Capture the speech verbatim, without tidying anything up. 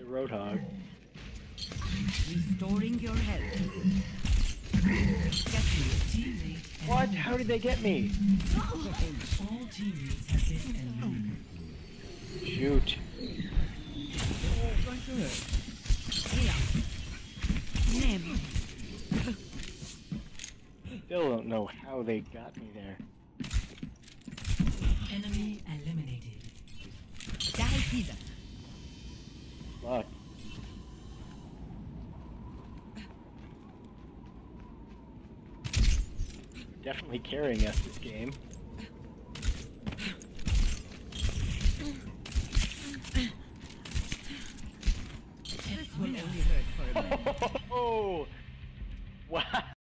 Roadhog. Restoring your health. What? How did they get me? All teammates have been eliminated. Shoot. Still don't know how they got me there. Enemy eliminated. Luck. Definitely carrying us this game.